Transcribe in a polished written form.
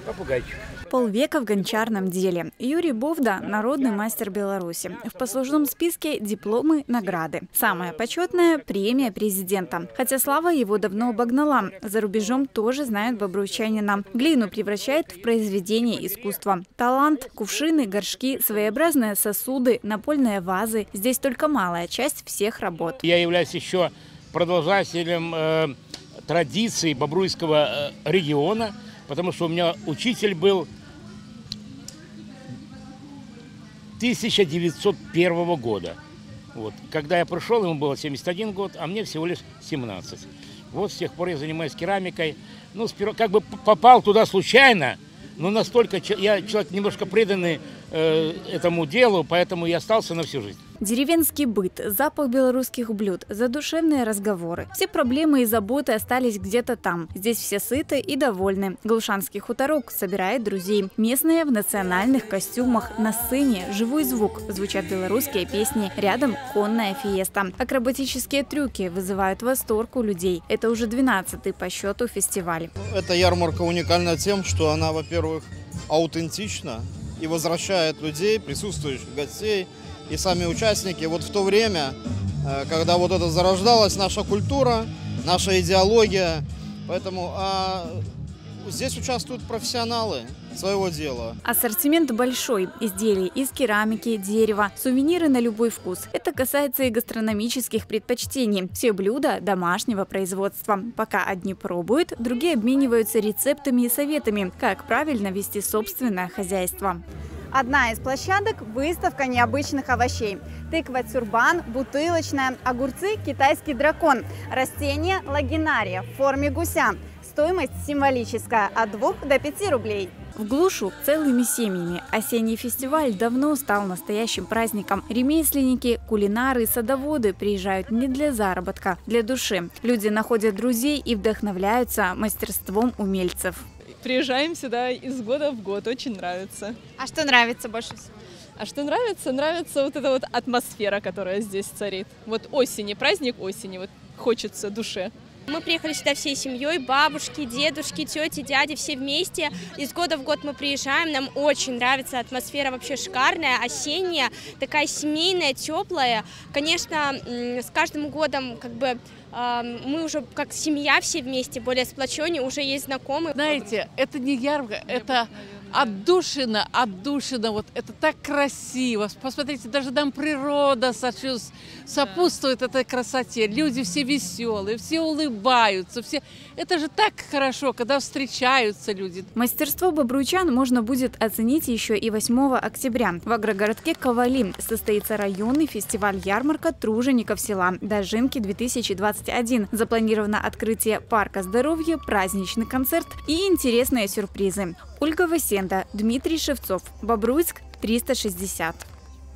Попугайчик. Полвека в гончарном деле. Юрий Бовда – народный мастер Беларуси. В послужном списке дипломы, награды. Самая почетная – премия президента. Хотя слава его давно обогнала. За рубежом тоже знают бобруйчанина. Глину превращает в произведение искусства. Талант, кувшины, горшки, своеобразные сосуды, напольные вазы – здесь только малая часть всех работ. Я являюсь еще продолжателем традиций бобруйского региона, потому что у меня учитель был 1901 года. Вот. Когда я пришел, ему было 71 год, а мне всего лишь 17. Вот с тех пор я занимаюсь керамикой. Ну, как бы попал туда случайно, но настолько я человек немножко преданный этому делу, поэтому и остался на всю жизнь. Деревенский быт, запах белорусских блюд, задушевные разговоры. Все проблемы и заботы остались где-то там. Здесь все сыты и довольны. Глушанский хуторок собирает друзей. Местные в национальных костюмах. На сцене живой звук. Звучат белорусские песни. Рядом конная фиеста. Акробатические трюки вызывают восторг у людей. Это уже 12-й по счету фестиваль. Эта ярмарка уникальна тем, что она, во-первых, аутентична и возвращает людей, присутствующих гостей, и сами участники. Вот в то время, когда вот это зарождалась наша культура, наша идеология, поэтому здесь участвуют профессионалы своего дела. Ассортимент большой. Изделий из керамики, дерева, сувениры на любой вкус. Это касается и гастрономических предпочтений. Все блюда домашнего производства. Пока одни пробуют, другие обмениваются рецептами и советами, как правильно вести собственное хозяйство. Одна из площадок – выставка необычных овощей. Тыква тюрбан, бутылочная, огурцы – китайский дракон, растения – лагинария в форме гуся. Стоимость символическая – от 2 до 5 рублей. В Глушу целыми семьями. Осенний фестиваль давно стал настоящим праздником. Ремесленники, кулинары, садоводы приезжают не для заработка, для души. Люди находят друзей и вдохновляются мастерством умельцев. Приезжаем сюда из года в год, очень нравится. А что нравится больше всего? А что нравится? Нравится вот эта вот атмосфера, которая здесь царит. Вот осени, праздник осени, вот хочется душе. Мы приехали сюда всей семьей, бабушки, дедушки, тети, дяди, все вместе. Из года в год мы приезжаем, нам очень нравится, атмосфера вообще шикарная, осенняя, такая семейная, теплая. Конечно, с каждым годом как бы мы уже как семья все вместе, более сплоченнее, уже есть знакомые. Знаете, это не ярмарка, это отдушина, вот это так красиво. Посмотрите, даже нам природа сопутствует этой красоте. Люди все веселые, все улыбаются, все. Это же так хорошо, когда встречаются люди. Мастерство бобруйчан можно будет оценить еще и 8 октября. В агрогородке Ковали состоится районный фестиваль-ярмарка тружеников села «Дожинки-2021». Запланировано открытие парка здоровья, праздничный концерт и интересные сюрпризы. Ольга Васенда, Дмитрий Шевцов, Бобруйск, 360.